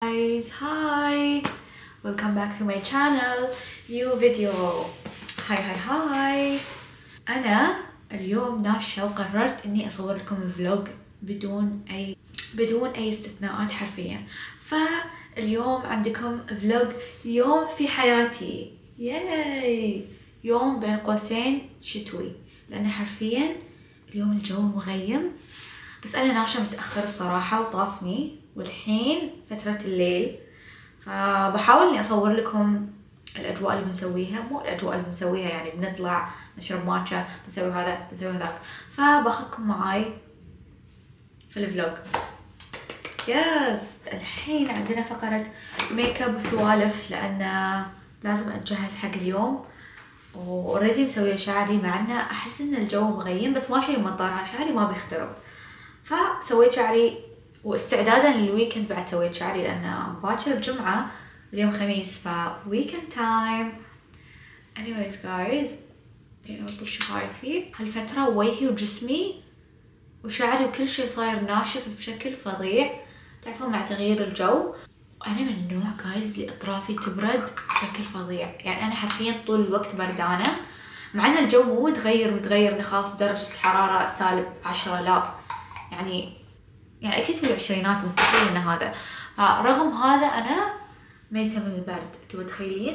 guys, hi, welcome back to my channel, new video. هاي أنا اليوم ناشة وقررت إني أصور لكم فلوج بدون أي استثناءات حرفيا. فاليوم عندكم فلوج يوم في حياتي، ياي، يوم بين قوسين شتوي، لأن حرفيا اليوم الجو مغيم، بس أنا ناشة متأخر الصراحة وطافني، والحين فترة الليل، فبحاول إني أصور لكم الأجواء اللي بنسويها، مو الأجواء اللي بنسويها يعني بنطلع نشرب ماتشا، بنسوي هذا بنسوي هذاك، فباخذكم معاي في الفلوج. يس، الحين عندنا فقرة ميك اب وسوالف، لأن لازم أتجهز حق اليوم، وأوريدي مسوية شعري، مع إنه أحس إن الجو مغيم بس ما شيء مطرها، شعري ما بيخترب، فسويت شعري واستعدادا للويكند. بعد سويت شعري لأن باكر الجمعة اليوم خميس، فويكند تايم. anyways guys، أرطب شفايفي هالفترة، وجهي وجسمي وشعري وكل شيء صاير ناشف بشكل فظيع، تعرفون مع تغيير الجو. وأنا من النوع جايز اللي أطرافي تبرد بشكل فظيع، يعني أنا حرفيا طول الوقت بردانة، مع أن الجو مو متغير إنه خلاص درجة الحرارة -10، لا، يعني أكيد في العشرينات، مستحيل إن هذا. رغم هذا أنا ميتة من البرد، انتوا متخيلين؟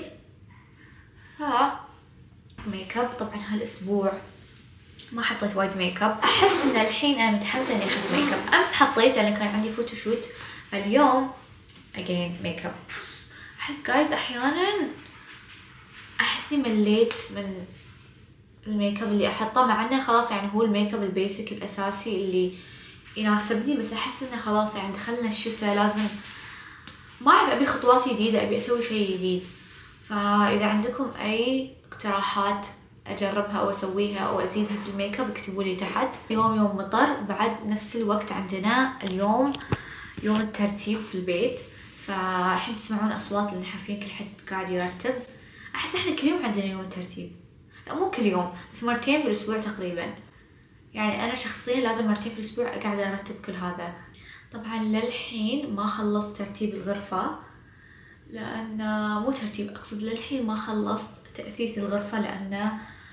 ميك اب طبعا هالاسبوع ما حطيت وايد ميك اب، احس ان الحين انا متحمسه اني احط ميك اب. امس حطيت لان كان عندي فوتوشوت، اليوم اجين ميك اب. احس جايز احيانا احسني مليت من الميك اب اللي احطه، مع انه خلاص يعني هو الميك اب البيسك الاساسي اللي يناسبني، بس احس انه خلاص يعني دخلنا الشتاء، لازم ما اعرف، ابي خطوات جديدة، ابي اسوي شيء جديد. فاذا عندكم اي اقتراحات اجربها او اسويها او ازيدها في الميك اب اكتبوا لي تحت. يوم مطر، بعد نفس الوقت عندنا اليوم يوم الترتيب في البيت، فالحين تسمعون اصوات لان حرفيا كل حد قاعد يرتب. احس احنا كل يوم عندنا يوم الترتيب، لا مو كل يوم، بس مرتين في الاسبوع تقريبا، يعني انا شخصيا لازم مرتين في الاسبوع قاعدة ارتب كل هذا. طبعا للحين ما خلصت ترتيب الغرفة، لأن مو ترتيب، أقصد للحين ما خلصت تأثيث الغرفة، لأن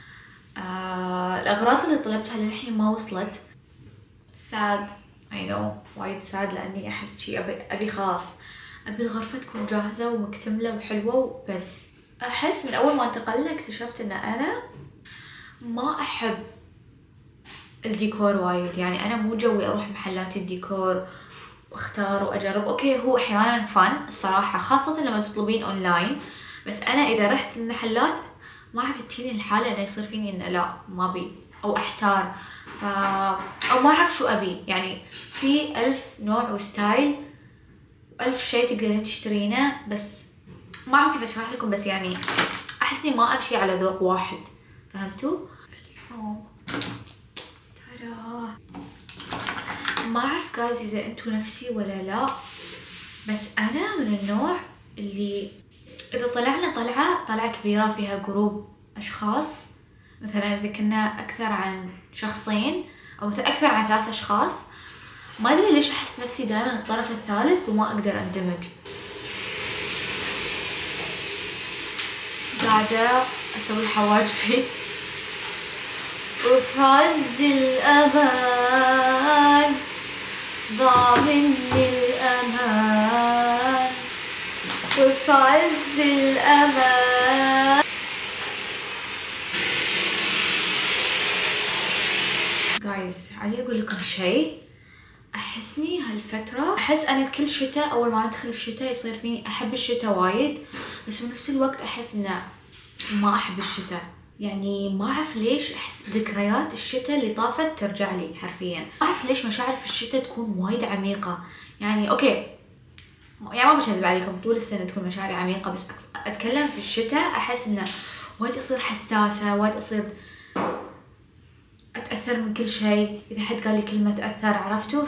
الأغراض اللي طلبتها للحين ما وصلت. sad I know، وايد sad، لأني أحس شي أبي خلاص، أبي الغرفة تكون جاهزة ومكتملة وحلوة، وبس أحس من أول ما انتقلنا اكتشفت إن أنا ما أحب الديكور وايد، يعني أنا مو جوي أروح محلات الديكور واختار واجرب. اوكي هو احيانا فن الصراحه، خاصه لما تطلبين اونلاين، بس انا اذا رحت المحلات ما اعرف تجيني الحاله انه يصير فيني انه لا ما ابي، او احتار، او ما اعرف شو ابي، يعني في 1000 نوع وستايل و1000 شيء تقدرين تشترينه، بس ما اعرف كيف اشرح لكم، بس يعني احس اني ما امشي على ذوق واحد، فهمتوا؟ اليوم ترى ما اعرف جايز اذا انتوا نفسي ولا لا، بس انا من النوع اللي اذا طلعنا طلعة كبيرة فيها جروب اشخاص، مثلا اذا كنا اكثر عن شخصين او مثلا اكثر عن 3 اشخاص، ما ادري ليش احس نفسي دائما الطرف الثالث وما اقدر اندمج. قاعدة اسوي حواجبي وفعز الأمان ضامن للأمان، وفعز الأمان. جايز علي أقول لكم شيء، أحسني هالفترة، أحس أنا كل شتاء أول ما ندخل الشتاء يصير فيني أحب الشتاء وايد، بس بنفس الوقت أحس إنه ما أحب الشتاء، يعني ما أعرف ليش أحس ذكريات الشتاء اللي طافت ترجع لي حرفيا. ما أعرف ليش مشاعر في الشتاء تكون وايد عميقة، يعني أوكي يعني ما بكذب عليكم طول السنة تكون مشاعري عميقة، بس أتكلم في الشتاء أحس إنه وايد أصير حساسة، وايد أصير أتأثر من كل شيء، إذا حد قال لي كلمة أتأثر، عرفتوا؟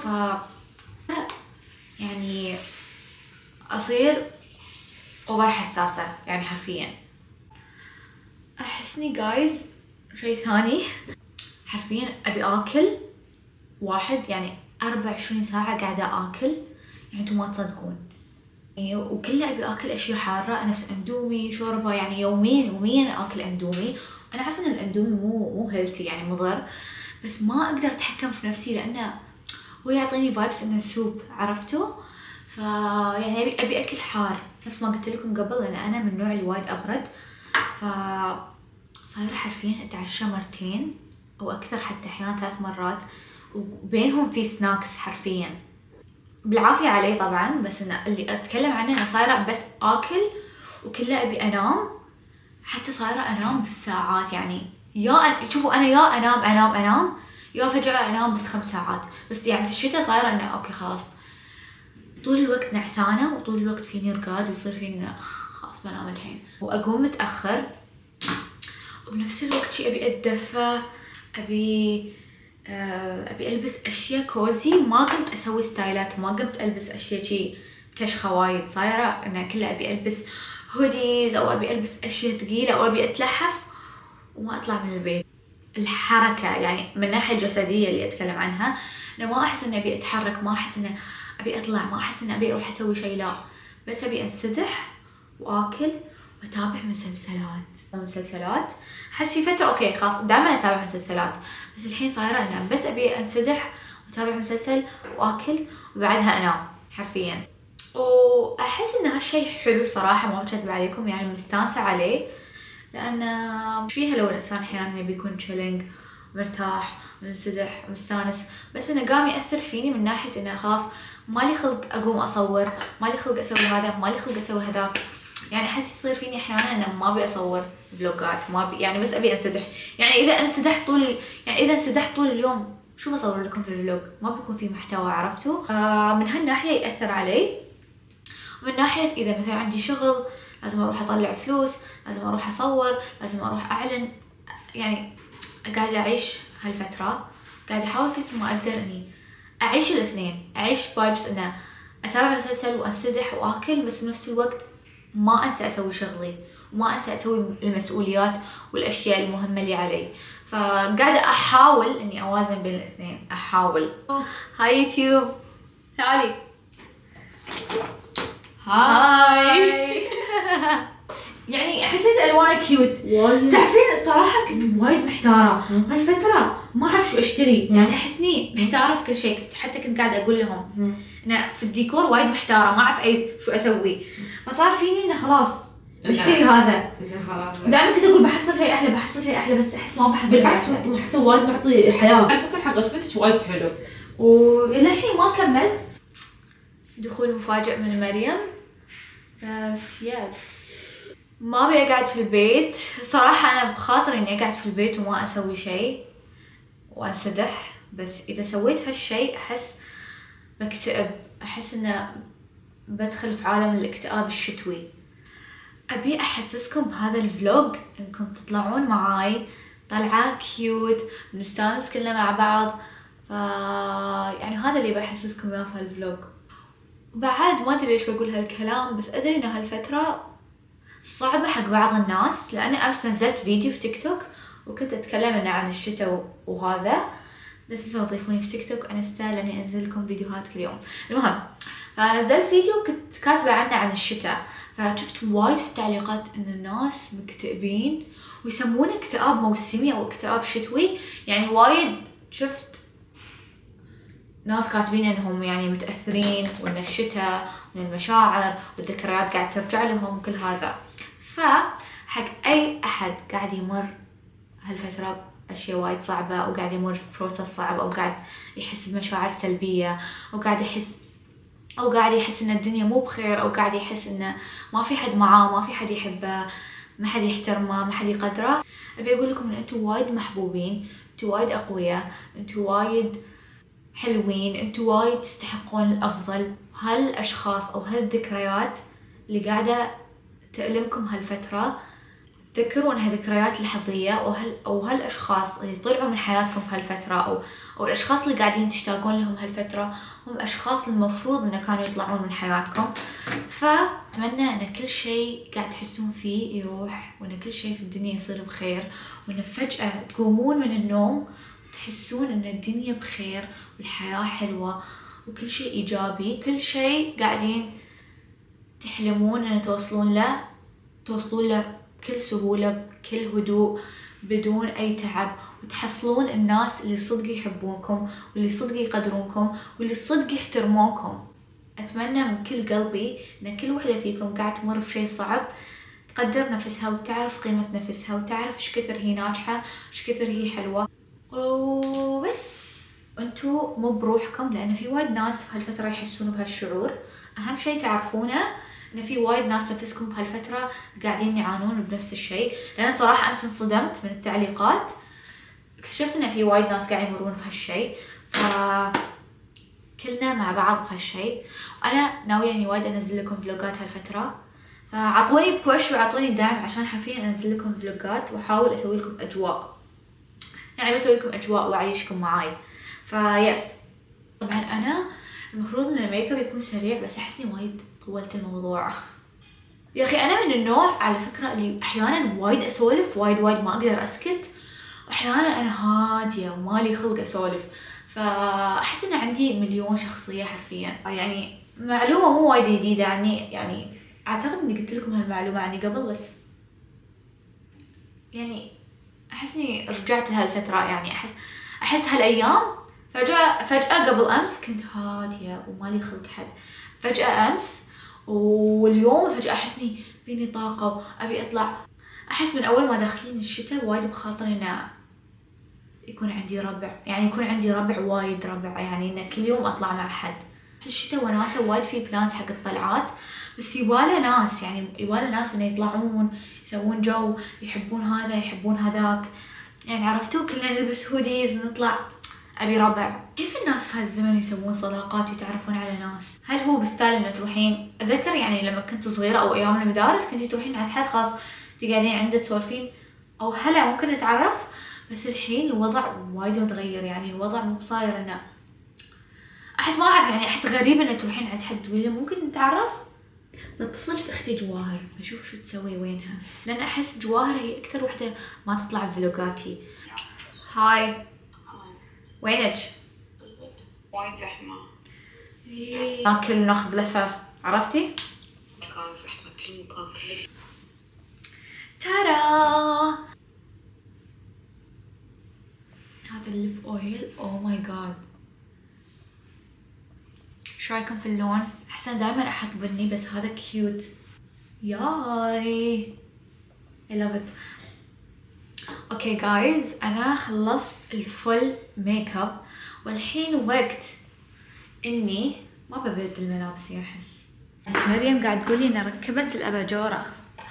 يعني أصير أوفر حساسة يعني حرفيا. أحسني جايز شيء ثاني، حرفيا أبي آكل واحد، يعني 24 ساعة قاعدة آكل، يعني انتوا ما تصدقون، وكله ابي اكل اشياء حاره نفس اندومي شوربه، يعني يوميا اكل اندومي. انا عارفه ان الاندومي مو هيلثي يعني مضر، بس ما اقدر اتحكم في نفسي لانه هو يعطيني فايبس انه سوب، عرفتوا؟ يعني ابي اكل حار نفس ما قلت لكم قبل، لان انا من النوع اللي وايد ابرد. صايره حرفيا اتعشى مرتين او اكثر، حتى احيانا 3 مرات، وبينهم في سناكس حرفيا بالعافيه علي طبعا. بس أنا اللي اتكلم عنه انا صايره بس اكل وكله ابي انام. حتى صايره انام بالساعات، يعني شوفوا انا يا انام يا فجأة انام بس 5 ساعات. بس يعني في الشتاء صايره انه اوكي خلاص طول الوقت نعسانه وطول الوقت فيني رقاد ويصير فيني خلاص بنام الحين، واقوم متاخر. وبنفس الوقت شي ابي اتدفى، ابي البس اشياء كوزي. ما قمت اسوي ستايلات، ما قمت البس اشياء شي كشخه وايد. صايره انه كله ابي البس هوديز او ابي البس اشياء ثقيله او ابي اتلحف وما اطلع من البيت. الحركه يعني من الناحيه الجسديه اللي اتكلم عنها، انا ما احس اني ابي اتحرك، ما احس اني ابي اطلع، ما احس اني ابي اروح اسوي شيء، لا بس ابي انسدح واكل واتابع مسلسلات. احس في فتره اوكي خلاص دائما اتابع مسلسلات، بس الحين صايره انام بس ابي انسدح واتابع مسلسل واكل وبعدها انام حرفيا. واحس ان هالشي حلو صراحه، ما بكذب عليكم، يعني مستانسه عليه، لان مش فيها لو الانسان احيانا يبي يكون تشيلينج مرتاح منسدح مستانس، بس انه قام ياثر فيني من ناحيه انه خلاص مالي خلق اقوم اصور، مالي خلق اسوي هذا، مالي خلق اسوي هذاك. يعني احس يصير فيني احيانا انه ما ابي اصور فلوجات، ما ابي يعني بس ابي انسدح. يعني اذا انسدحت طول اليوم شو بصور لكم في الفلوج؟ ما بيكون في محتوى، عرفتوا؟ من هالناحيه ياثر علي. ومن ناحيه اذا مثلا عندي شغل لازم اروح اطلع فلوس، لازم اروح اصور، لازم اروح اعلن، يعني قاعده اعيش هالفتره، قاعده احاول كثر ما اقدر اني اعيش الاثنين، اعيش فايبس انه اتابع مسلسل وانسدح واكل، بس بنفس الوقت ما انسى اسوي شغلي وما انسى اسوي المسؤوليات والاشياء المهمه اللي علي. فقاعده احاول اني اوازن بين الاثنين، احاول. هاي يوتيوب، تعالي. هاي. يعني حسيت الوانه كيوت تعرفين الصراحه، كنت وايد محتاره هالفتره ما اعرف شو اشتري، يعني احسني محتاره في كل شيء. حتى كنت قاعده اقول لهم انا في الديكور وايد محتاره، ما اعرف شو اسوي. فصار فيني انه خلاص اشتري هذا. دائما كنت اقول بحصل شيء احلى بس احس ما بحصل. بالعكس احسه وايد معطي حياه. على فكره حق غرفتك وايد حلو، وللحين ما كملت. دخول مفاجئ من مريم. بس يس ما ابي اقعد في البيت صراحه. انا بخاطر اني اقعد في البيت وما اسوي شيء وانسدح، بس اذا سويت هالشيء احس بكتئب، احس انه بدخل في عالم الاكتئاب الشتوي. ابي احسسكم بهذا الفلوج انكم تطلعون معاي طلعه كيوت نستانس كلنا مع بعض. يعني هذا اللي بحسسكم اياه في هالفلوج. بعد ما ادري ليش بقول هالكلام، بس ادري ان هالفتره صعبه حق بعض الناس، لان امس نزلت فيديو في تيك توك وكنت اتكلم انه عن الشتاء وهذا. لا تنسوا تضيفوني في تيك توك انستا لاني انزل لكم فيديوهات كل يوم. المهم نزلت فيديو كنت كاتبه عنه عن الشتاء، فشفت وايد في التعليقات ان الناس مكتئبين ويسمونه اكتئاب موسمي او اكتئاب شتوي. يعني وايد شفت ناس كاتبين انهم يعني متاثرين، وان الشتاء وان المشاعر والذكريات قاعد ترجع لهم وكل هذا. فحق اي احد قاعد يمر هالفتره اشياء وايد صعبه، او قاعد يمر في بروسس صعب، او قاعد يحس بمشاعر سلبيه، او قاعد يحس ان الدنيا مو بخير، او قاعد يحس انه ما في حد معاه، ما في حد يحبه، ما حد يحترمه، ما حد يقدره، ابي اقول لكم ان انتم وايد محبوبين، انتم وايد اقوياء، انتم وايد حلوين، انتم وايد تستحقون الافضل. هالاشخاص او هالذكريات اللي قاعده تألمكم هالفتره، تذكروا انها ذكريات لحظيه، او هالاشخاص اللي طلعوا من حياتكم هالفتره، او الاشخاص اللي قاعدين تشتاقون لهم هالفتره، هم اشخاص المفروض انه كانوا يطلعون من حياتكم. فاتمنى ان كل شيء قاعد تحسون فيه يروح، وان كل شيء في الدنيا يصير بخير، وان فجأة تقومون من النوم وتحسون ان الدنيا بخير والحياة حلوة وكل شيء ايجابي، كل شيء قاعدين تحلمون ان توصلون له بكل سهولة بكل هدوء بدون اي تعب، وتحصلون الناس اللي صدق يحبونكم واللي صدق يقدرونكم واللي صدق يحترمونكم. اتمنى من كل قلبي ان كل وحدة فيكم قاعد تمر بشي صعب تقدر نفسها وتعرف قيمة نفسها وتعرف ايش كثر هي ناجحة ايش كثر هي حلوة. وبس انتو مو بروحكم، لان في وايد ناس في هالفترة يحسون بهالشعور. اهم شي تعرفونه ان في وايد ناس نفسكم بهالفترة قاعدين يعانون بنفس الشيء. لان صراحة امس انصدمت من التعليقات، اكتشفت ان في وايد ناس قاعد يمرون بهالشيء، كلنا مع بعض بهالشيء. انا ناوية اني وايد انزل لكم فلوجات هالفترة، فعطوني بوش وعطوني دعم عشان حرفيا انزل لكم فلوجات واحاول اسوي لكم اجواء، يعني بسوي لكم اجواء واعيشكم معاي. فيس طبعا انا المفروض ان الميك اب يكون سريع، بس احسني وايد طولت الموضوع. يا اخي انا من النوع على فكرة اللي احيانا وايد اسولف وايد ما اقدر اسكت، واحيانا انا هادية ومالي خلق اسولف، فاحس ان عندي مليون شخصية حرفيا. يعني معلومة مو وايد جديدة عني، يعني اعتقد اني قلت لكم هالمعلومة عني قبل، بس يعني احس اني رجعت لهالفترة. يعني احس هالايام فجأة قبل امس كنت هادية ومالي خلق حد، فجأة امس واليوم فجأة احسني فيني طاقة وابي اطلع. احس من اول ما داخلين الشتاء وايد بخاطري ان يكون عندي ربع، يعني يكون عندي ربع وايد ربع، يعني ان كل يوم اطلع مع حد. الشتاء وناسة وايد في بلانز حق الطلعات، بس يباله ناس، يعني يباله ناس انه يطلعون يسوون جو، يحبون هذا يحبون هذاك، يعني عرفتوا كلنا نلبس هوديز نطلع. ابي ربع. كيف الناس في هالزمن يسوون صداقات ويتعرفون على ناس؟ هل هو بستايل انه تروحين؟ اتذكر يعني لما كنت صغيرة او ايام المدارس كنتي تروحين عند حد خاص تقعدين عنده تسولفين او هلا ممكن نتعرف، بس الحين الوضع وايد متغير. يعني الوضع مو بصاير انه احس ما اعرف، يعني احس غريب انه تروحين عند حد تقولين ممكن نتعرف. بتصل في اختي جواهر بشوف شو تسوي وينها، لان احس جواهر هي اكثر وحده ما تطلع بفلوجاتي. هاي وينك؟ وايد زحمة. ناكل ناخذ لفه، عرفتي؟ مكان زحمة كل مكان. ترى هذا الليب اويل او ماي جاد، شو رايكم في اللون؟ احسن دائما احط بني بس هذا كيوت. ياي I love it. اوكي جايز انا خلصت الفول ميك اب، والحين وقت اني ما ببدل ملابسي. احس مريم قاعد تقولي ان ركبت الاباجوره.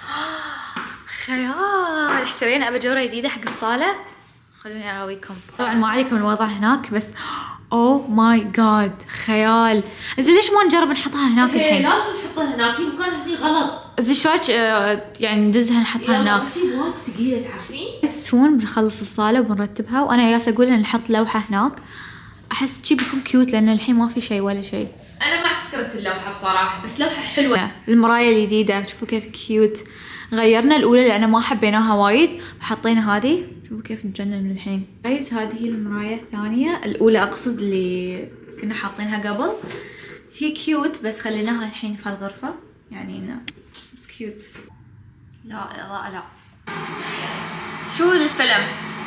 خيال، اشترينا اباجوره جديده حق الصاله، خلوني اراويكم. طبعا ما عليكم الوضع هناك، بس اوه ماي جاد خيال. زين ليش ما نجرب نحطها هناك الحين؟ لازم نحطها هناك، المكان هني غلط. زين ايش رايك يعني ندزها نحطها هناك؟ بس وايد ثقيله تعرفين. بس هون بنخلص الصاله وبنرتبها، وانا ياس اقول ان نحط لوحه هناك، احس شي بيكون كيوت لان الحين ما في شيء ولا شيء. انا مع فكره اللوحه بصراحه، بس لوحه حلوه. المرايه الجديده شوفوا كيف كيوت. غيرنا الاولى لان ما حبيناها وايد، فحطينا هذه. شوفوا كيف تجنن الحين. جايز هذه هي المرايه الثانيه، الاولى اقصد اللي كنا حاطينها قبل. هي كيوت بس خليناها الحين في هالغرفه، يعني انه كيوت. لا لا لا، شو الفيلم؟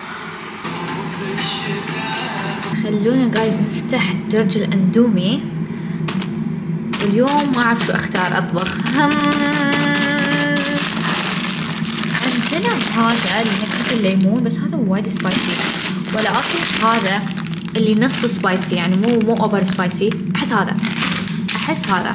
خلونا جايز نفتح درج الاندومي. اليوم ما اعرف شو اختار اطبخ. عندنا هذا اللي نكهة الليمون، بس هذا وايد سبايسي، ولا اكل هذا اللي نص سبايسي، يعني مو اوفر سبايسي. احس هذا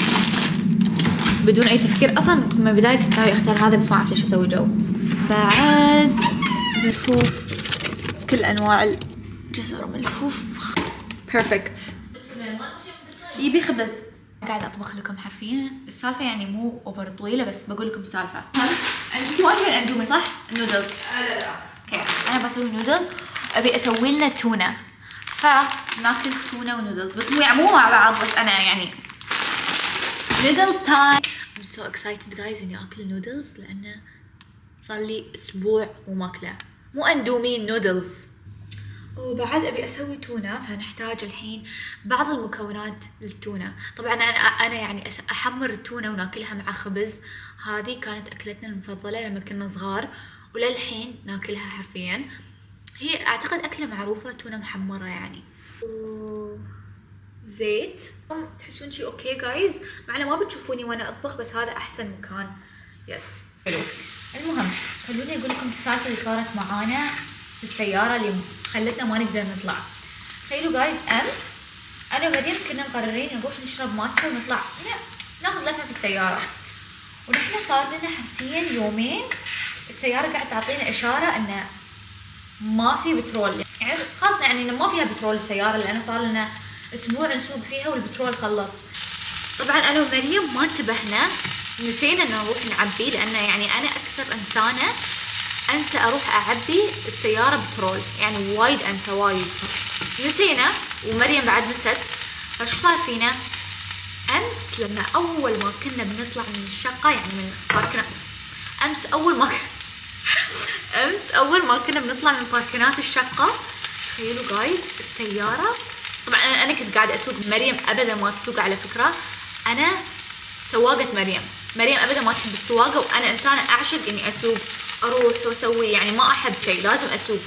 بدون اي تفكير. اصلا من البدايه كنت ناوي اختار هذا، بس ما اعرف ليش اسوي جو. بعد ملفوف، كل انواع الجزر ملفوف بيرفكت. يبي خبز. قاعد اطبخ لكم حرفيا. السالفه يعني مو اوفر طويله، بس بقول لكم سالفه. انتوا ما تبين اندومي صح؟ النودلز. لا اوكي انا بسوي نودلز، ابي اسوي لنا تونه، فناكل تونه ونودلز، بس مو مع بعض، بس انا يعني نودلز تايم. I'm so excited guys اني اكل نودلز، لانه صار لي اسبوع مو ماكله. مو اندومي، نودلز. وبعد ابي اسوي تونه، فنحتاج الحين بعض المكونات للتونه. طبعا انا يعني احمر التونه وناكلها مع خبز. هذه كانت اكلتنا المفضله لما كنا صغار، وللحين ناكلها حرفيا. هي اعتقد اكله معروفه، تونه محمره يعني. زيت. تحسون شي اوكي جايز؟ معنا ما بتشوفوني وانا اطبخ، بس هذا احسن مكان. يس حلو. المهم خلوني اقول لكم السالفه اللي صارت معانا في السياره اللي خلتنا ما نقدر نطلع. تخيلوا جايز، امس انا ومريم كنا مقررين نروح نشرب ماتشا ونطلع ناخذ لفه في السياره، ونحن صار لنا حرفيا يومين السياره قاعده تعطينا اشاره انه ما في بترول، يعني خاصة يعني انه ما فيها بترول السياره، لانه صار لنا اسبوع نسوق فيها والبترول خلص. طبعا انا ومريم ما انتبهنا، نسينا ان نروح نعبي، لانه يعني انا اكثر انسانه انسى اروح اعبي السياره بترول، يعني وايد انسى وايد. نسينا ومريم بعد نست. فشو صار فينا؟ امس لما اول ما كنا بنطلع من الشقه، يعني من باركنا، امس اول ما كنا بنطلع من باركنات الشقه، تخيلوا جايز السياره. طبعا انا كنت قاعده اسوق، مريم ابدا ما تسوق على فكره. انا سواقه مريم ابدا ما تحب السواقه، وانا انسانه اعشق اني اسوق، اروح واسوي، يعني ما احب شيء لازم اسوق.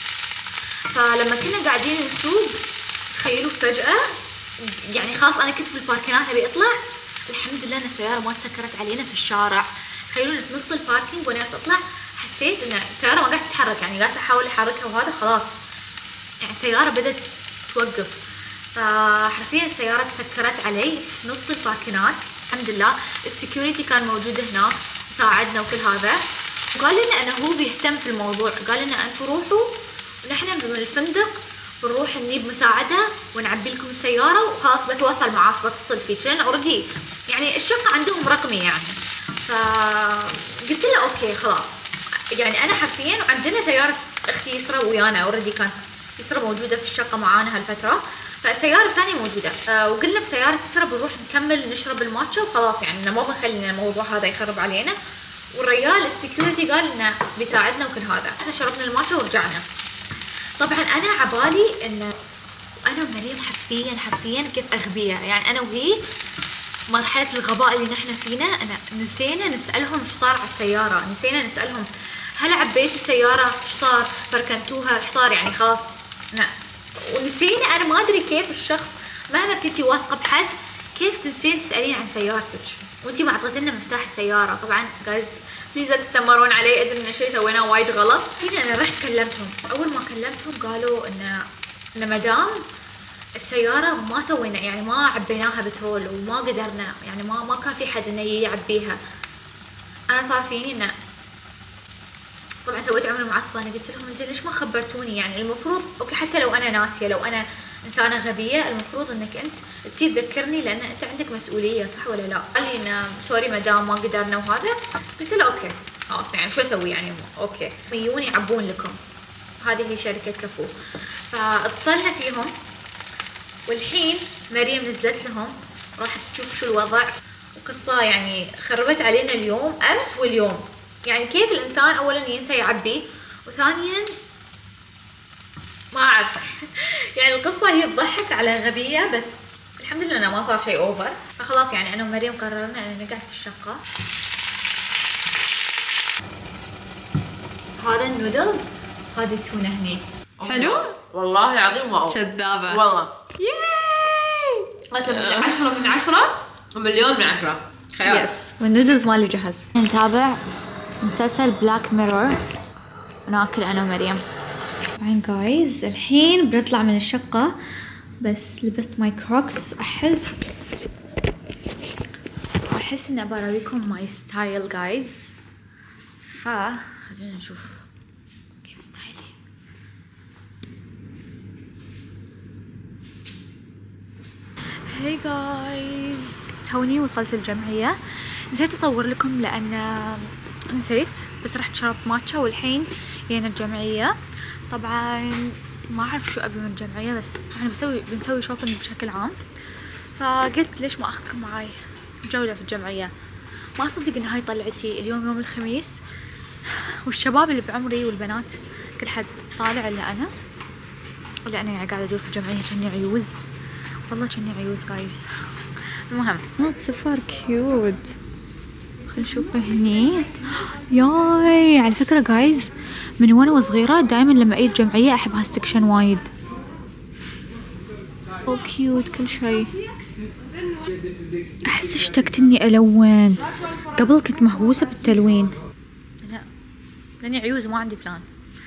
فلما كنا قاعدين نسوق تخيلوا فجاه، يعني خلاص انا كنت في الباركنات ابي اطلع، الحمد لله ان السياره ما تسكرت علينا في الشارع. تخيلوا في نص الباركينج وانا اطلع حسيت ان السياره ما قاعده تتحرك، يعني قاعده احاول احركها وهذا خلاص، يعني السياره بدت توقف. فحرفيا السياره تسكرت علي في نص الباركنات. الحمد لله السكيورتي كان موجود هناك وساعدنا وكل هذا، وقال لنا انه هو بيهتم في الموضوع، قال لنا انتم روحوا ونحن من الفندق بنروح نجيب مساعده ونعبي لكم السياره، وخلاص بتواصل معاك بتصل فيك، لان اوريدي يعني الشقه عندهم رقمي يعني. فقلت له اوكي خلاص، يعني انا حرفيا عندنا سياره اختي يسرا ويانا، اوريدي كانت يسرا موجوده في الشقه معانا هالفتره، فالسياره الثانيه موجوده. وقلنا بسياره يسرا بنروح نكمل نشرب الماتشا وخلاص، يعني ما بنخلي الموضوع هذا يخرب علينا. والرجال السكيورتي قال انه بيساعدنا وكل هذا. احنا شربنا الماتشا ورجعنا. طبعا انا عبالي انه انا ومريم حرفيا كيف اغبياء، يعني انا وهي مرحله الغباء اللي نحن فينا، انا نسينا نسالهم ايش صار على السياره، نسينا نسالهم هل عبيتوا السياره، ايش صار، فركنتوها، ايش صار، يعني خلاص ونسينا. انا ما ادري كيف الشخص مهما كنتي واثقه بحد كيف تنسين تسالين عن سيارتك وانتي ما اعطيتينا مفتاح السياره. طبعا جايز بليز لا تتذمرون علي، ادري ان شيء سويناه وايد غلط. هنا انا رحت كلمتهم، اول ما كلمتهم قالوا ان مدام السياره ما سوينا، يعني ما عبيناها بترول وما قدرنا، يعني ما كان في حد انه يعبيها. انا صار فيني انه طبعا سويت عمل معصبه. انا قلت لهم زين ليش ما خبرتوني، يعني المفروض اوكي حتى لو انا ناسيه، لو انا انسانه غبيه، المفروض انك انت تذكرني، لان انت عندك مسؤوليه، صح ولا لا؟ قال لي انه سوري مدام ما قدرنا وهذا. قلت له اوكي خلاص، يعني شو اسوي يعني، اوكي يجون يعبون لكم. هذه هي شركه كفو. فاتصلنا فيهم، والحين مريم نزلت لهم راح تشوف شو الوضع. وقصه يعني خربت علينا اليوم، امس واليوم. يعني كيف الانسان اولا ينسى يعبي، وثانيا ما اعرف يعني القصه هي تضحك على غبيه، بس الحمد لله انه ما صار شيء اوفر. فخلاص يعني انا ومريم قررنا ان نقعد في الشقه. هذا النودلز، هذه التونه هني. حلو والله العظيم واو، كذابه والله ياي. قسم 10 من 10 ومليون من 10 خيال. يس، والنودلز مالي جهز. نتابع مسلسل بلاك ميرور وناكل انا ومريم. طبعا جايز الحين بنطلع من الشقة، بس لبست ماي كروكس. احس اني ابى اوريكم ماي ستايل جايز، فخلينا نشوف كيف ستايلي. هاي جايز، توني وصلت الجمعية. نسيت اصور لكم لان نسيت، بس رحت شربت ماتشا والحين جينا الجمعية. طبعا ما اعرف شو ابي من الجمعية، بس احنا بنسوي شوبينج بشكل عام، فقلت ليش ما اخذكم معاي جولة في الجمعية. ما اصدق ان هاي طلعتي اليوم يوم الخميس، والشباب اللي بعمري والبنات كل حد طالع الا انا. ولا انا قاعده ادور في الجمعيه كأني عيوز. والله كأني عيوز جايز. المهم نوت صفر كيوت. خل نشوف هني. ياي على فكره جايز من وانا صغيره دائما لما اجي الجمعيه احب هالسكشن وايد. او كيوت كل شيء. احس اشتقت اني الون. قبل كنت مهووسه بالتلوين. لا لاني عيوز ما عندي بلان.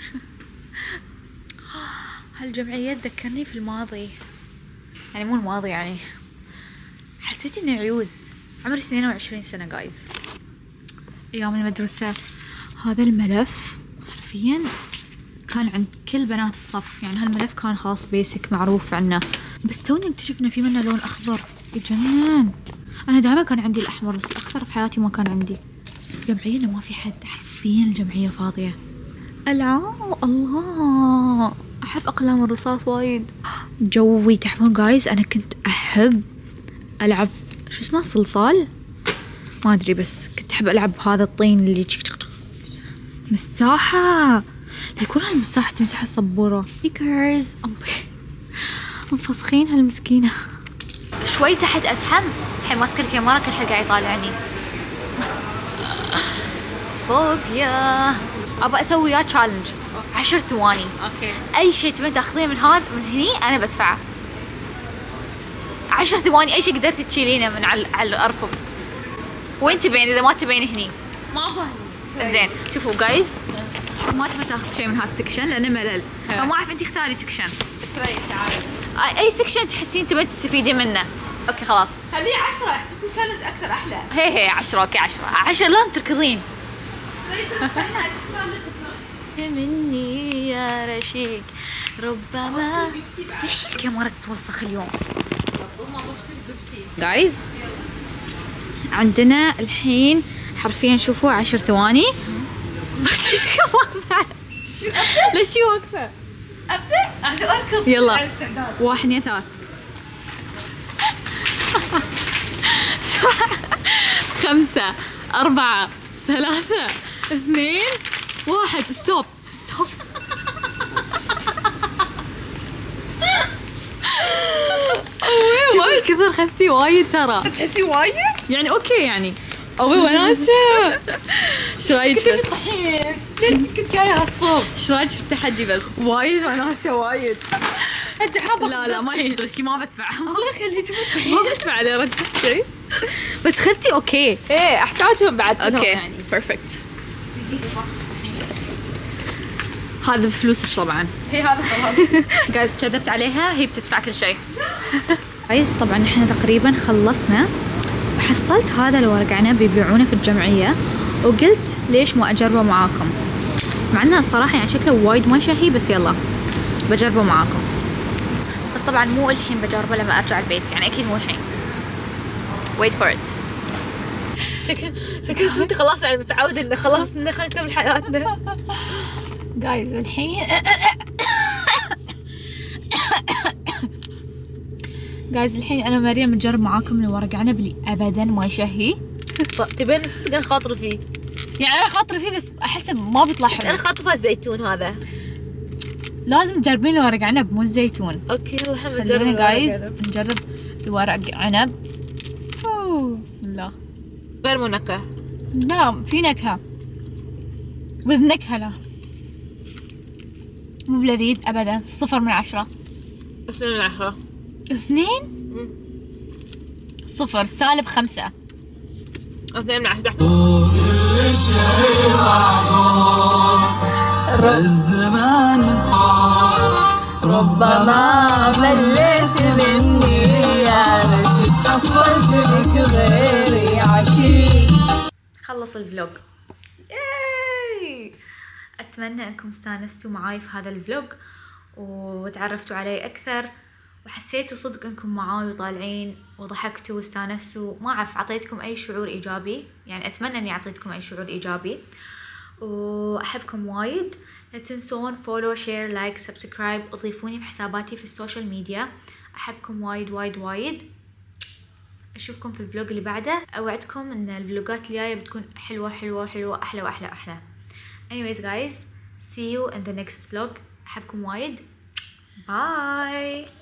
هالجمعية تذكرني في الماضي، يعني مو الماضي، يعني حسيت اني عيوز. عمري 22 سنة جايز. ايام المدرسة هذا الملف حرفيا كان عند كل بنات الصف، يعني هالملف كان خاص بيسك معروف عنه، بس توني اكتشفنا في منه لون اخضر يجنن. انا دائما كان عندي الاحمر بس الاخضر في حياتي ما كان عندي. جمعية ما في حد، حرفيا الجمعية فاضية. العاب الله، احب اقلام الرصاص وايد. جوي تعرفون جايز انا كنت احب العب شو اسمه صلصال، ما ادري بس كنت احب العب بهذا الطين اللي مساحة. لا يكون هالمساحة تمسح السبورة. سبيكرز منفسخين هالمسكينة. شوي تحت ازحم الحين ماسكة الكاميرا كل حد قاعد يطالعني. فوبيا. ابى اسوي وياه تشالنج 10 ثواني. اوكي. اي شيء تبين تاخذيه من هني انا بدفعه. 10 ثواني اي شيء قدرتي تشيلينه من على الارفف. وين تبين؟ اذا ما تبين هني ما ابغى. زين شوفوا جايز ما تبي تاخذ شيء من هالسكشن لانه ملل، فما اعرف انت اختاري سكشن. تعال. اي سكشن تحسين تبين تستفيدي منه. اوكي خلاص خليه 10 احسن يكون تشالنج اكثر احلى. هي 10. اوكي 10 لازم تركضين. مني يا رشيق ربما. ليش الكاميرا تتوسخ اليوم جايز؟ عندنا الحين حرفيا شوفوا 10 ثواني بس. ليش واقفة؟ ابدا اركض. يلا 1 2 3. 5 4 3 2 1. ستوب. شوفي ايش كثر خذتي وايد ترى. تحسي وايد؟ يعني اوكي يعني اوي وناسة. ايش رايك؟ كنت طحين. كنت جايه هالصوب. ايش رايك في التحدي بس؟ وايد وناسة وايد. انت حابه؟ لا ما يستوي ما بدفع. الله يخليك ما بدفع لي رجعت شيء. بس خذتي اوكي. ايه احتاجهم بعد. اوكي يعني بيرفكت. هذا بفلوسك طبعا. هي هذا خلاص. جايز كذبت عليها، هي بتدفع كل شيء. جايز طبعا احنا تقريبا خلصنا وحصلت هذا الورق عنب يبيعونه في الجمعية وقلت ليش ما اجربه معاكم، مع انه الصراحة يعني شكله وايد ما شهي بس يلا بجربه معاكم. بس طبعا مو الحين بجربه لما ارجع البيت، يعني اكيد مو الحين. wait for it. شكلك انت خلاص يعني متعودة انه خلاص انه خلينا نكمل حياتنا. جايز الحين جايز الحين انا مريم نجرب معاكم الورق عنب اللي ابدا ما يشهي. تبين صدق انا خاطري فيه. يعني انا خاطري فيه بس احسه ما بيطلع حلو. انا خاطري فيه الزيتون هذا. لازم تجربين الورق عنب مو الزيتون. اوكي يلا الحين خلينا جايز نجرب الورق عنب. بسم الله. غير منقه. لا في نكهه with نكهه. لا مو بلذيذ ابدا. 0 من 10. 2 من 10. 2 0 سالب 5. 2 من 10. الزمان ربما مليت مني يا رشيد، حصلت لك غيري عشيق. خلص الفلوج. ياي اتمنى انكم استانستوا معاي في هذا الفلوج وتعرفتوا علي اكثر وحسيتوا صدق انكم معاي وطالعين وضحكتوا واستانستوا. ما اعرف اعطيتكم اي شعور ايجابي، يعني اتمنى اني اعطيتكم اي شعور ايجابي واحبكم وايد. لا تنسون فولو شير لايك سبسكرايب، اضيفوني بحساباتي في السوشيال ميديا. احبكم وايد وايد وايد. اشوفكم في الفلوج اللي بعده. اوعدكم ان الفلوجات الجايه بتكون حلوه حلوه حلوه احلى واحلى احلى. anyways guys see you in the next vlog. احبكم وايد. باي.